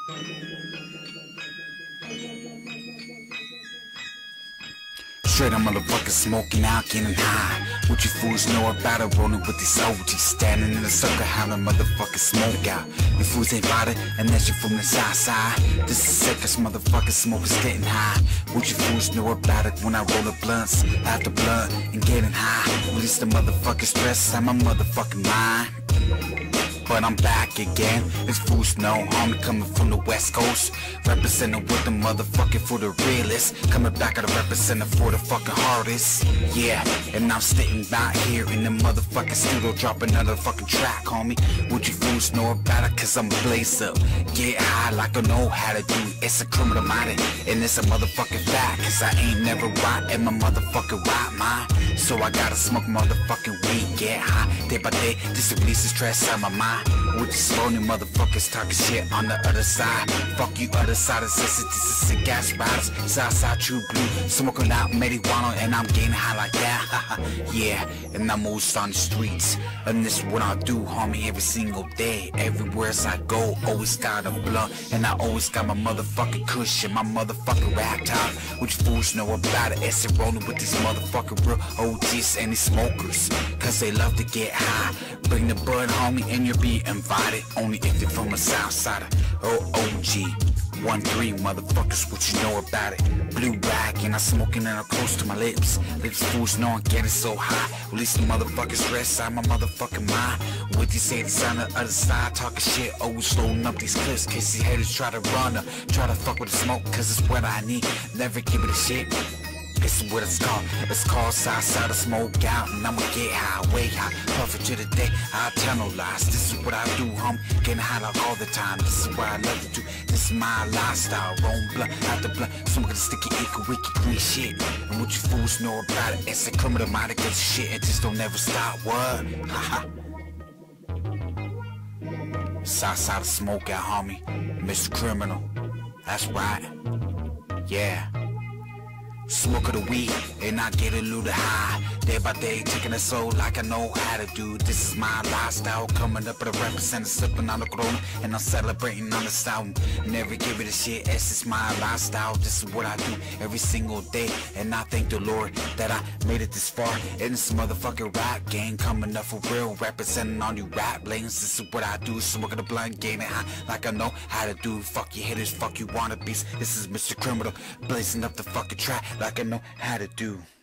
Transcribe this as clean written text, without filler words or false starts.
Straight up motherfuckers smoking out, getting high. What you fools know about it? Rolling with these OGs, standing in a circle, having motherfucking smoke out. You fools ain't bout it, unless you're from the south side. This is sick, cause motherfucking smoke is getting high. What you fools know about it? When I roll the blunts, after blunt, and getting high. Release the motherfucking stress out my motherfucking mind. But I'm back again, it's fools know homie coming from the west coast, representing with the motherfucking for the realists, coming back at a representative for the fucking hardest. Yeah, and I'm sitting out here in the motherfucking studio, dropping another fucking track, homie. What you fools know about it? Cause I'm blaze up, get high like I know how to do. It's a criminal minded, and it's a motherfucking fact, cause I ain't never right in my motherfucking right mind. So I gotta smoke motherfucking weed, get high, day by day, just to release the stress out my mind. With these phony motherfuckers talking shit on the other side. Fuck you other side of this is sick ass riders. Southside true blue, smoking out marijuana and I'm getting high like that. Yeah, and I'm always on the streets, and this is what I do, homie, every single day. Everywhere as I go, always got a blunt, and I always got my motherfucking cushion, my motherfucking rap top. Which fools know about it? It's rolling with these motherfucking real OGs and these smokers, cause they love to get high. Bring the bud, homie, and you'll be invited. Only if you're from the south side of OG 1-3 motherfuckers, what you know about it? Blue rag and I'm smoking and I'm close to my lips. Lips fools know I'm getting so high. Release the motherfucking stress out my motherfucking mind. What you say that's on the other side, talking shit, always loading up these clips. Case these haters try to run up, try to fuck with the smoke, cause it's what I need. Never give it a shit. This is what it's called Southside of smoke out, and I'ma get high, way high, puffin' to the day, I tell no lies. This is what I do, homie, getting high like all the time. This is what I love to do, this is my lifestyle. Rolling blunt after blunt, smoking the sticky, icky, wicky, green shit. And what you fools know about it? It's a criminal mind that gets shit and just don't never stop, what? Haha. Southside of smoke out, homie, Mr. Criminal, that's right, yeah. Smoke of the weed, and I get a little high. Day by day, taking it so like I know how to do. This is my lifestyle, coming up with a representative, sipping on the corona, and I'm celebrating on the sound. Never give it a shit, it's just my lifestyle. This is what I do every single day, and I thank the Lord that I made it this far. In this motherfucking rap game, coming up for real, representing on you rap lanes. This is what I do, smoking the blunt, getting high like I know how to do. Fuck you haters, fuck you wannabes. This is Mr. Criminal, blazing up the fucking track like I know how to do.